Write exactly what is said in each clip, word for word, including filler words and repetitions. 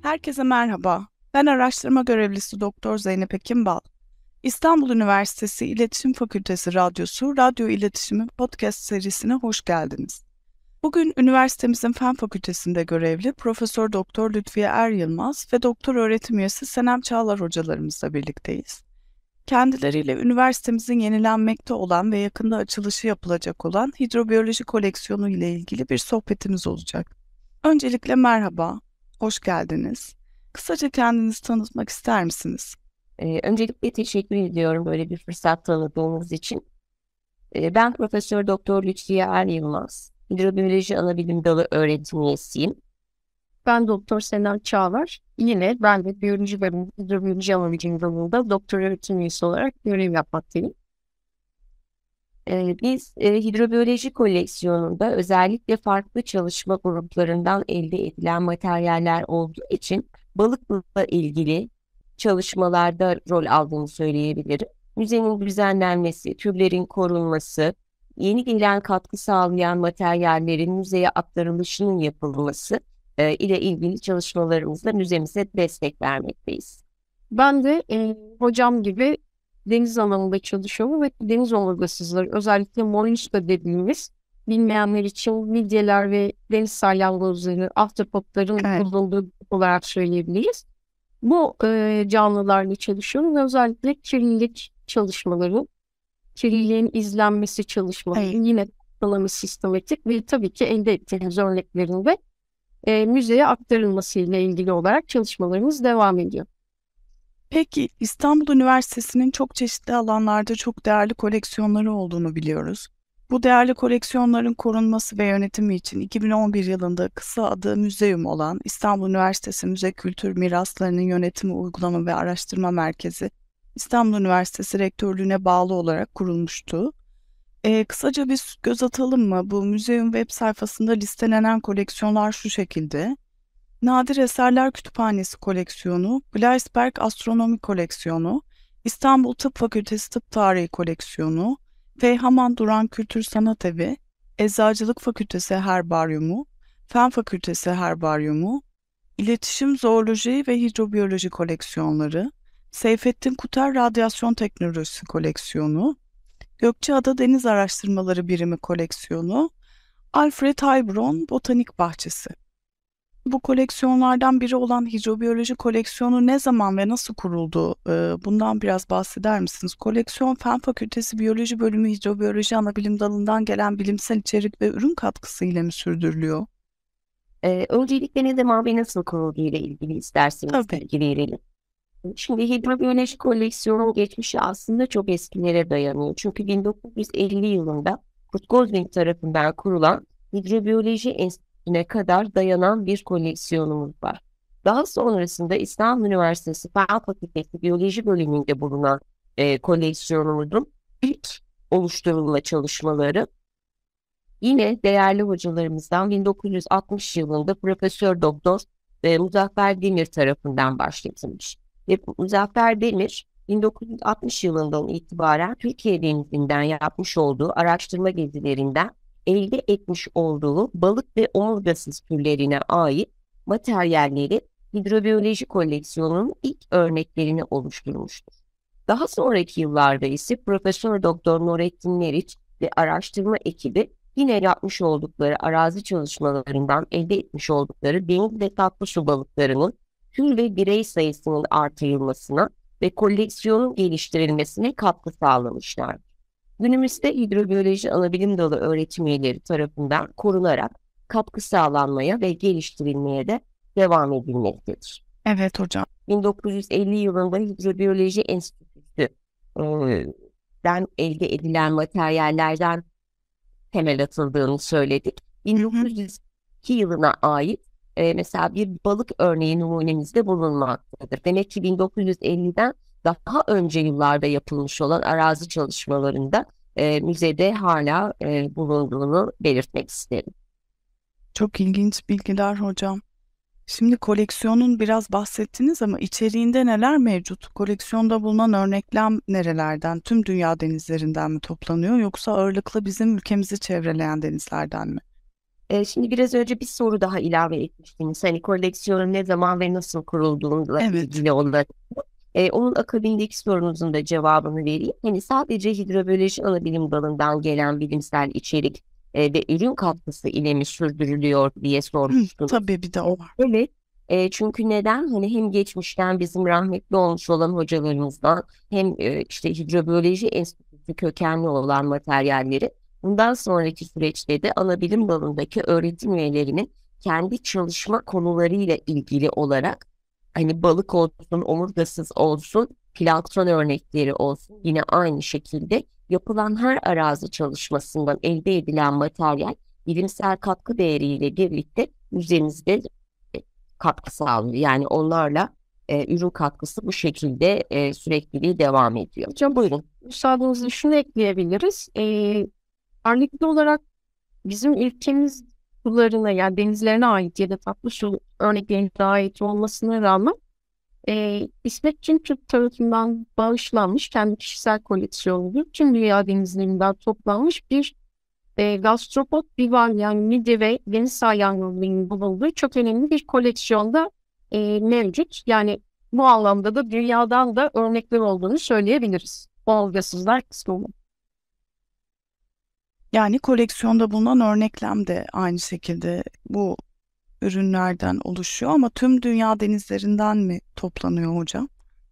Herkese merhaba. Ben araştırma görevlisi Doktor Zeynep Ekimbal. İstanbul Üniversitesi İletişim Fakültesi Radyosu Radyo İletişimi Podcast serisine hoş geldiniz. Bugün üniversitemizin Fen Fakültesinde görevli Profesör Doktor Lütfiye Er Yılmaz ve Doktor Öğretim Üyesi Senem Çağlar hocalarımızla birlikteyiz. Kendileriyle üniversitemizin yenilenmekte olan ve yakında açılışı yapılacak olan hidrobiyoloji koleksiyonu ile ilgili bir sohbetimiz olacak. Öncelikle merhaba, hoş geldiniz. Kısaca kendinizi tanıtmak ister misiniz? Ee, öncelikle teşekkür ediyorum böyle bir fırsat tanıdığınız için. Ee, ben Profesör Doktor Lütfiye Er Yılmaz, Hidrobiyoloji Anabilim Dalı öğretim üyesiyim. Ben Doktor Senem Çağlar. Yine ben de biyoloji bölümü hidrobiyoloji anabilim dalında doktor öğretim üyesi olarak görev yapmaktayım. Ee, biz e, hidrobiyoloji koleksiyonunda özellikle farklı çalışma gruplarından elde edilen materyaller olduğu için balıkla ilgili çalışmalarda rol aldığını söyleyebilirim. Müzenin düzenlenmesi, türlerin korunması, yeni gelen katkı sağlayan materyallerin müzeye aktarılışının yapılması e, ile ilgili çalışmalarımızla müzemize destek vermekteyiz. Ben de e, hocam gibi deniz alanında çalışıyorum ve deniz omurgasızları, özellikle molluska dediğimiz, bilmeyenler için midyeler ve deniz salyangozları, ahtapotların Evet. bulunduğu grup olarak söyleyebiliriz. Bu e, canlılarla çalışıyorum ve özellikle kirlilik çalışmaları, kirliliğin izlenmesi çalışmaları, Evet. yine tanımı sistematik ve tabii ki elde ettiğimiz örneklerinde e, müzeye aktarılmasıyla ilgili olarak çalışmalarımız devam ediyor. Peki, İstanbul Üniversitesi'nin çok çeşitli alanlarda çok değerli koleksiyonları olduğunu biliyoruz. Bu değerli koleksiyonların korunması ve yönetimi için iki bin on bir yılında kısa adı Müzeum olan İstanbul Üniversitesi Müze Kültür Miraslarının Yönetimi Uygulama ve Araştırma Merkezi, İstanbul Üniversitesi Rektörlüğü'ne bağlı olarak kurulmuştu. Ee, kısaca bir göz atalım mı? Bu müzeum web sayfasında listelenen koleksiyonlar şu şekilde. Nadir Eserler Kütüphanesi Koleksiyonu, Gleisberg Astronomi Koleksiyonu, İstanbul Tıp Fakültesi Tıp Tarihi Koleksiyonu, Feyhaman Duran Kültür Sanat Evi, Eczacılık Fakültesi Herbaryumu, Fen Fakültesi Herbaryumu, İletişim, Zooloji ve Hidrobiyoloji Koleksiyonları, Seyfettin Kuter Radyasyon Teknolojisi Koleksiyonu, Gökçeada Deniz Araştırmaları Birimi Koleksiyonu, Alfred Heilbronn Botanik Bahçesi. Bu koleksiyonlardan biri olan hidrobiyoloji koleksiyonu ne zaman ve nasıl kuruldu? Ee, Bundan biraz bahseder misiniz? Koleksiyon Fen Fakültesi Biyoloji Bölümü Hidrobiyoloji Anabilim Dalı'ndan gelen bilimsel içerik ve ürün katkısı ile mi sürdürülüyor? Ee, öncelikle ne zaman ve nasıl kurulduğu ile ilgili isterseniz Tabii. bilgi verelim. Şimdi hidrobiyoloji koleksiyonun geçmişi aslında çok eskilere dayanıyor. Çünkü bin dokuz yüz elli yılında Kurt Goldwyn tarafından kurulan Hidrobiyoloji Enstitüsü'ne kadar dayanan bir koleksiyonumuz var. Daha sonrasında İstanbul Üniversitesi Fen Fakültesi Biyoloji bölümünde bulunan e, koleksiyonumuzun ilk oluşturulma çalışmaları yine değerli hocalarımızdan bin dokuz yüz altmış yılında Profesör Doktor e, Muzaffer Demir tarafından başlatılmış. Ve Muzaffer Demir bin dokuz yüz altmış yılından itibaren Türkiye denizinden yapmış olduğu araştırma gezilerinden elde etmiş olduğu balık ve omurgasız türlerine ait materyalleri hidrobiyoloji koleksiyonunun ilk örneklerini oluşturmuştur. Daha sonraki yıllarda ise Profesör Doktor Nurettin Meriç ve araştırma ekibi yine yapmış oldukları arazi çalışmalarından elde etmiş oldukları deniz ve tatlı su balıklarının tür ve birey sayısının artırılmasına ve koleksiyonun geliştirilmesine katkı sağlamışlar. Günümüzde hidrobiyoloji anabilim dalı öğretim üyeleri tarafından korunarak katkı sağlanmaya ve geliştirilmeye de devam edilmektedir. Evet hocam. bin dokuz yüz elli yılında Hidrobiyoloji Enstitüsü'den elde edilen materyallerden temel atıldığını söyledik. bin dokuz yüz iki yılına ait e, mesela bir balık örneği numunemizde bulunmaktadır. Demek ki bin dokuz yüz elliden daha önce yıllarda yapılmış olan arazi çalışmalarında e, müzede hala e, bulunduğunu belirtmek isterim. Çok ilginç bilgiler hocam. Şimdi koleksiyonun biraz bahsettiniz ama içeriğinde neler mevcut? Koleksiyonda bulunan örnekler nerelerden? Tüm dünya denizlerinden mi toplanıyor yoksa ağırlıklı bizim ülkemizi çevreleyen denizlerden mi? E, şimdi biraz önce bir soru daha ilave etmiştiniz. Hani koleksiyonun ne zaman ve nasıl kurulduğuyla Evet. ilgili olarak. E, onun akabindeki sorunuzun da cevabını vereyim. Hani sadece hidrobiyoloji anabilim dalından gelen bilimsel içerik e, ve ürün katkısı ile mi sürdürülüyor diye Hı, sormuştunuz. tabii bir de o var. Evet. E, çünkü neden? Hani hem geçmişten bizim rahmetli olmuş olan hocalarımızdan hem e, işte hidrobiyoloji enstitüsü kökenli olan materyalleri bundan sonraki süreçte de anabilim dalındaki öğretim üyelerinin kendi çalışma konularıyla ilgili olarak hani balık olsun, omurgasız olsun, plankton örnekleri olsun yine aynı şekilde yapılan her arazi çalışmasından elde edilen materyal bilimsel katkı değeriyle birlikte müzemizde katkı sağlıyor. Yani onlarla e, ürün katkısı bu şekilde e, sürekliliği devam ediyor. Hocam Buyurun. müsaadenizle şunu ekleyebiliriz. Ee, ağırlıklı olarak bizim ülkemiz sularına yani denizlerine ait ya da tatlı su örneklerine ait olmasına rağmen e, İsmet Çimçuk tarafından bağışlanmış kendi kişisel koleksiyonudur. Tüm dünya denizlerinden toplanmış bir e, gastropod bivalv yani midye ve deniz salyangozu'nun bulunduğu çok önemli bir koleksiyonda e, mevcut. Yani bu anlamda da dünyadan da örnekler olduğunu söyleyebiliriz. Olgasızlar kısmında. Yani koleksiyonda bulunan örneklem de aynı şekilde bu ürünlerden oluşuyor ama tüm dünya denizlerinden mi toplanıyor hocam?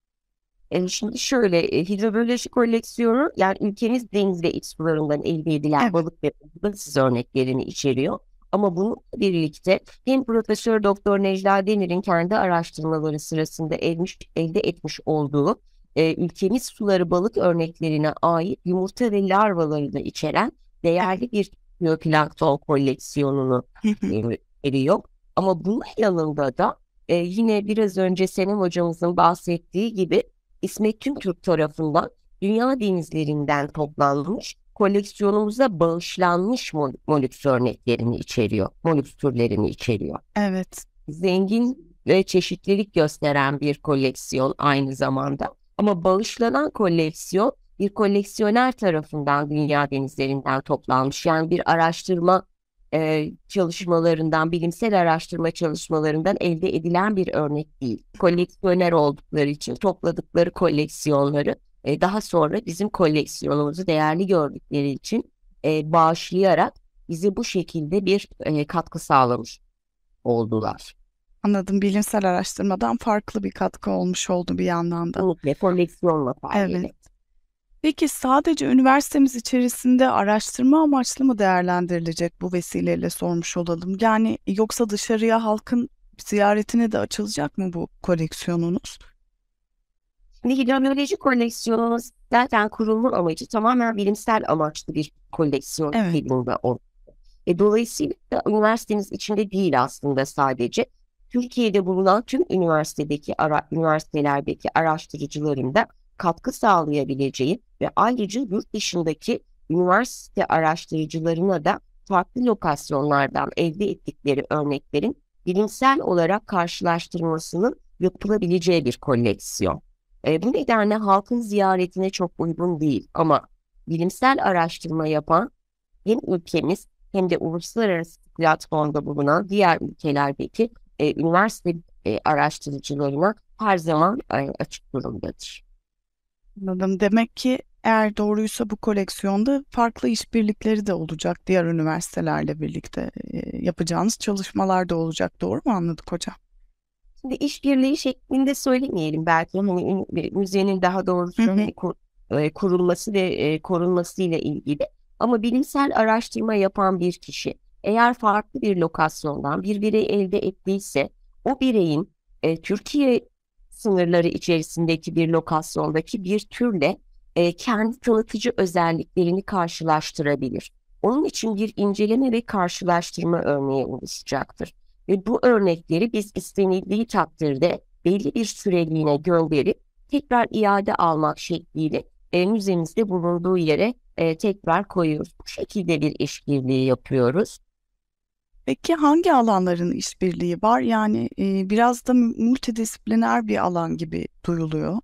E, şimdi şöyle e, hidrobiyoloji koleksiyonu yani ülkemiz deniz ve iç sularından elde edilen Evet. balık ve omurgasız örneklerini içeriyor. Ama bununla birlikte hem Profesör Doktor Necla Demir'in kendi araştırmaları sırasında elmiş, elde etmiş olduğu e, ülkemiz suları balık örneklerine ait yumurta ve larvaları da içeren değerli bir biyoplankton koleksiyonunu Hı hı. e, veriyor. Ama bunun yanında da e, yine biraz önce Senem hocamızın bahsettiği gibi İsmet Tümtürk tarafından dünya denizlerinden toplanmış koleksiyonumuza bağışlanmış mol- molüks örneklerini içeriyor. Molüks türlerini içeriyor. Evet. Zengin ve çeşitlilik gösteren bir koleksiyon aynı zamanda. Ama bağışlanan koleksiyon bir koleksiyoner tarafından dünya denizlerinden toplanmış. Yani bir araştırma e, çalışmalarından, bilimsel araştırma çalışmalarından elde edilen bir örnek değil. Koleksiyoner oldukları için topladıkları koleksiyonları e, daha sonra bizim koleksiyonumuzu değerli gördükleri için e, bağışlayarak bize bu şekilde bir e, katkı sağlamış oldular. Anladım. Bilimsel araştırmadan farklı bir katkı olmuş oldu bir yandan da. Kesinlikle koleksiyonla faaliyet. Evet. Peki sadece üniversitemiz içerisinde araştırma amaçlı mı değerlendirilecek bu vesileyle sormuş olalım. Yani yoksa dışarıya halkın ziyaretine de açılacak mı bu koleksiyonunuz? Şimdi hidrobiyoloji koleksiyonumuz zaten kurulma amacı tamamen bilimsel amaçlı bir koleksiyon Evet. şeklinde oldu. E, dolayısıyla üniversiteniz içinde değil aslında sadece. Türkiye'de bulunan tüm üniversitedeki ara, üniversitelerdeki araştırıcıların da katkı sağlayabileceği ve ayrıca yurt dışındaki üniversite araştırıcılarına da farklı lokasyonlardan elde ettikleri örneklerin bilimsel olarak karşılaştırmasının yapılabileceği bir koleksiyon. E, bu nedenle halkın ziyaretine çok uygun değil ama bilimsel araştırma yapan hem ülkemiz hem de uluslararası platformda bulunan diğer ülkelerdeki e, üniversite e, araştırıcılarına her zaman e, açık durumdadır. Anladım. Demek ki eğer doğruysa bu koleksiyonda farklı işbirlikleri de olacak diğer üniversitelerle birlikte e, yapacağınız çalışmalar da olacak. Doğru mu anladık hocam? Şimdi işbirliği şeklinde söylemeyelim belki hani ün- müzenin daha doğrusu Hı hı. hani kur- e, kurulması ve e, korunması ile ilgili. Ama bilimsel araştırma yapan bir kişi eğer farklı bir lokasyondan bir birey elde ettiyse o bireyin e, Türkiye sınırları içerisindeki bir lokasyondaki bir türle e, kendi tanıtıcı özelliklerini karşılaştırabilir. Onun için bir inceleme ve karşılaştırma örneği oluşacaktır. Ve bu örnekleri biz istenildiği takdirde belli bir süreliğine gönderip tekrar iade almak şekliyle e, müzemizde bulunduğu yere e, tekrar koyuyoruz. Bu şekilde bir işbirliği yapıyoruz. Peki hangi alanların işbirliği var? Yani e, biraz da multidisipliner bir alan gibi duyuluyor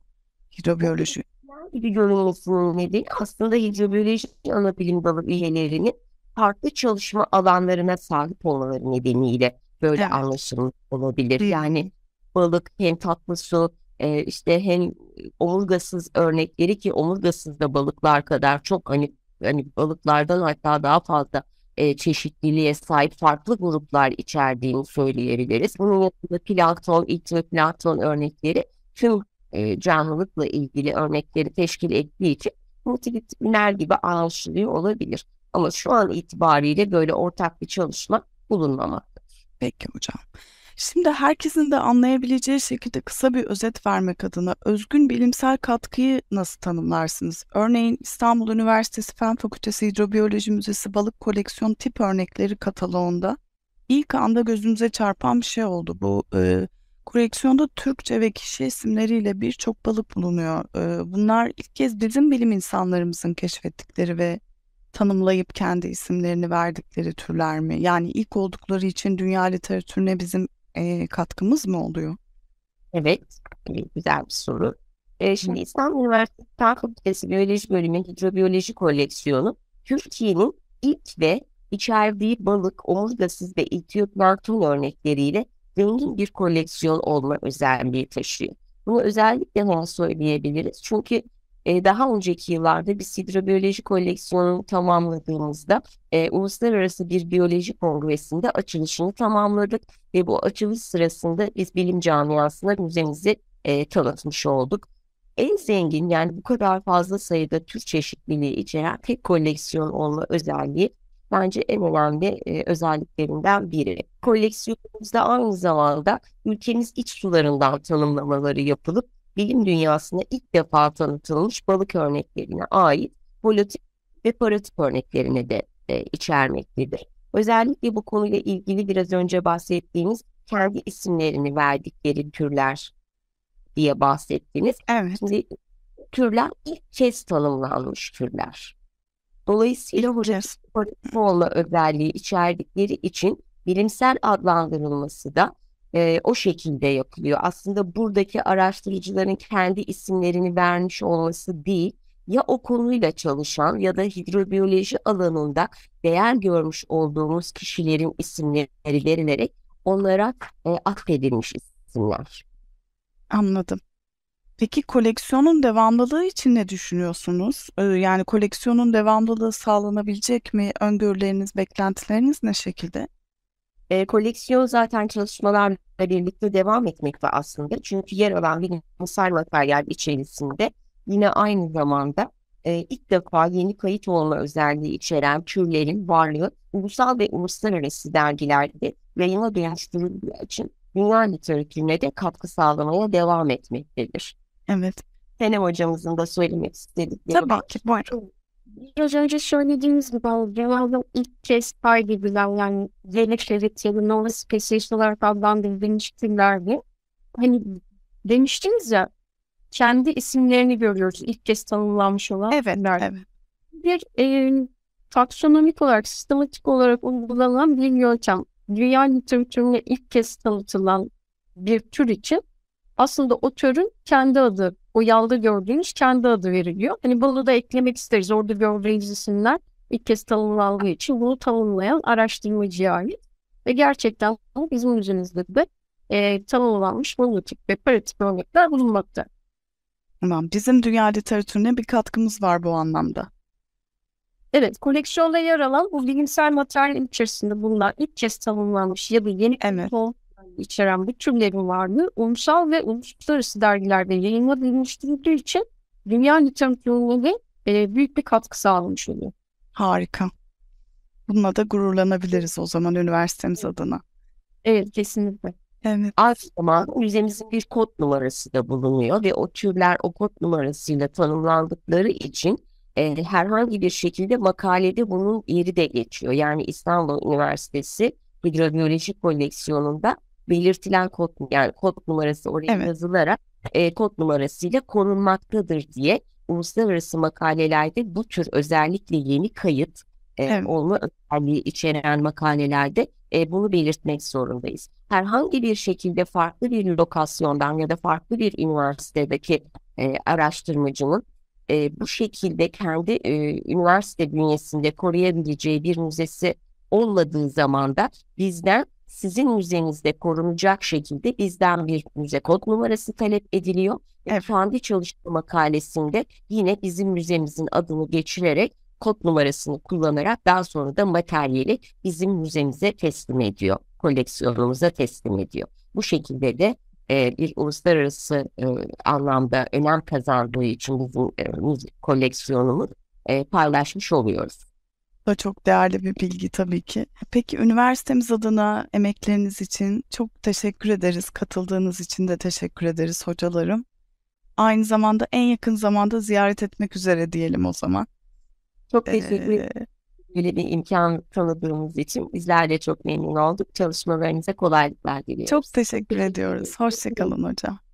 hidrobiyoloji. gibi görünmesinin nedeni aslında hidrobiyoloji ana bilim dalı üyelerinin farklı çalışma alanlarına sahip olmaları nedeniyle böyle Evet. anlaşılmış olabilir. Hı. Yani balık hem tatlı su, e, işte hem omurgasız örnekleri, ki omurgasız da balıklar kadar çok, hani hani balıklardan hatta daha fazla e, çeşitliliğe sahip farklı gruplar içerdiğini söyleyebiliriz. Bunun yanında plankton, iktoplankton örnekleri tüm e, canlılıkla ilgili örnekleri teşkil ettiği için multidisipliner gibi anlaşılıyor olabilir. Ama şu an itibariyle böyle ortak bir çalışma bulunmamakta. Peki hocam. Şimdi herkesin de anlayabileceği şekilde kısa bir özet vermek adına özgün bilimsel katkıyı nasıl tanımlarsınız? Örneğin İstanbul Üniversitesi Fen Fakültesi Hidrobiyoloji Müzesi balık koleksiyon tip örnekleri kataloğunda ilk anda gözümüze çarpan bir şey oldu. Bu e, koleksiyonda Türkçe ve kişi isimleriyle birçok balık bulunuyor. E, bunlar ilk kez bizim bilim insanlarımızın keşfettikleri ve tanımlayıp kendi isimlerini verdikleri türler mi? Yani ilk oldukları için dünya literatürüne bizim e, katkımız mı oluyor? Evet, evet, güzel bir soru. Ee, şimdi İstanbul Üniversitesi Fen Fakültesi Biyoloji Bölümü Hidrobiyoloji Koleksiyonu, Türkiye'nin ilk ve içerdiği balık, omurgasız ve iktiyoplankton örnekleriyle zengin bir koleksiyon olma özelliği taşıyor. Bunu özellikle hemen söyleyebiliriz. Çünkü e, daha önceki yıllarda biz hidrobiyoloji koleksiyonunu tamamladığımızda e, uluslararası bir biyoloji kongresinde açılışını tamamladık ve bu açılış sırasında biz bilim camiasına müzemizi e, tanıtmış olduk. En zengin, yani bu kadar fazla sayıda tür çeşitliliği içeren tek koleksiyon olma özelliği bence en önemli e, özelliklerinden biri. Koleksiyonumuzda aynı zamanda ülkemiz iç sularından tanımlamaları yapılıp bilim dünyasına ilk defa tanıtılmış balık örneklerine ait holotip ve parotip örneklerine de e, içermektedir. Özellikle bu konuyla ilgili biraz önce bahsettiğimiz kendi isimlerini verdikleri türler diye bahsettiniz. Evet. Şimdi türler ilk kez tanımlanmış türler. Dolayısıyla İlk holotip kez. parotip olma özelliği içerdikleri için bilimsel adlandırılması da e, o şekilde yapılıyor. Aslında buradaki araştırıcıların kendi isimlerini vermiş olması değil, ya o konuyla çalışan ya da hidrobiyoloji alanında değer görmüş olduğumuz kişilerin isimleri verilerek onlara e, atfedilmiş isimler. Anladım. Peki koleksiyonun devamlılığı için ne düşünüyorsunuz? Ee, yani koleksiyonun devamlılığı sağlanabilecek mi? Öngörüleriniz, beklentileriniz ne şekilde? E, koleksiyon zaten çalışmalarla birlikte devam etmekte aslında. Çünkü yer alan bilimsel materyal içerisinde yine aynı zamanda e, ilk defa yeni kayıt olma özelliği içeren türlerin varlığı ulusal ve uluslararası dergilerde yayına dönüştürüldüğü için dünya literatürüne de katkı sağlamaya devam etmektedir. Evet. Senem hocamızın da söylemek istedikleri Tabii var. ki. Buyurun. Biraz önce söylediğiniz gibi genelde ilk kez kaydedilen, yani Velek ya da Nova Species olarak adlandırılmış türlerdi. Hani demiştiniz ya, kendi isimlerini görüyoruz ilk kez tanımlanmış olan Evet, türler. evet. Bir e, taksonomik olarak, sistematik olarak uygulanan bir yöntem. Dünya literatürüne ilk kez tanıtılan bir tür için aslında o türün kendi adı, o yalda gördüğünüz kendi adı veriliyor. Hani bunu da eklemek isteriz. Orada gördüğünüz isimler ilk kez tanımlandığı için bunu tanımlayan araştırmacıya ait. Ve gerçekten bizim müzemizde de e, tanımlanmış monotip ve parotip örnekler bulunmakta. Tamam. Bizim dünya literatürüne bir katkımız var bu anlamda. Evet, koleksiyonda yer alan bu bilimsel materyal içerisinde bulunan ilk kez tanımlanmış ya da yeni Evet. tohum içeren bu türlerin varlığı ulusal ve uluslararası dergilerde yayınlanmıştırıldığı için dünya literatürüne de e, büyük bir katkı sağlamış oluyor. Harika. Bununla da gururlanabiliriz o zaman üniversitemiz adına. Evet, kesinlikle. Evet. Aynı zamanda müzemizin bir kod numarası da bulunuyor ve o türler o kod numarasıyla tanımlandıkları için e, herhangi bir şekilde makalede bunun yeri de geçiyor. Yani İstanbul Üniversitesi Hidrobiyoloji Koleksiyonu'nda belirtilen kod, yani kod numarası oraya Evet. yazılarak e, kod numarasıyla korunmaktadır diye uluslararası makalelerde bu tür özellikle yeni kayıt e, Evet. olma özelliği içeren makalelerde e, bunu belirtmek zorundayız. Herhangi bir şekilde farklı bir lokasyondan ya da farklı bir üniversitedeki e, araştırmacının e, bu şekilde kendi e, üniversite bünyesinde koruyabileceği bir müzesi olmadığı zaman da bizden sizin müzenizde korunacak şekilde bizden bir müze kod numarası talep ediliyor. Evet. Kendi çalışma makalesinde yine bizim müzemizin adını geçirerek kod numarasını kullanarak daha sonra da materyali bizim müzemize teslim ediyor, koleksiyonumuza teslim ediyor. Bu şekilde de e, bir uluslararası e, anlamda önem kazandığı için bizim e, müze koleksiyonumuz e, paylaşmış oluyoruz. Bu da çok değerli bir bilgi tabii ki. Peki üniversitemiz adına emekleriniz için çok teşekkür ederiz. Katıldığınız için de teşekkür ederiz hocalarım. Aynı zamanda en yakın zamanda ziyaret etmek üzere diyelim o zaman. Çok teşekkür Ee, ederim. Böyle bir imkan tanıdığımız için bizler de çok memnun olduk. Çalışmalarınıza kolaylıklar diliyoruz. çok teşekkür ediyoruz. Hoşça kalın hocam.